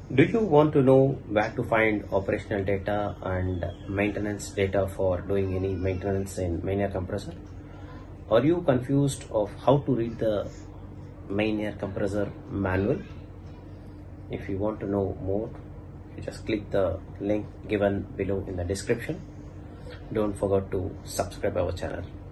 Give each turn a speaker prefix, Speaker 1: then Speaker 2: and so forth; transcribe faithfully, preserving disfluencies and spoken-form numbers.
Speaker 1: Do you want to know where to find operational data and maintenance data for doing any maintenance in main air compressor? Are you confused of how to read the main air compressor manual? If you want to know more, you just click the link given below in the description. Don't forget to subscribe our channel.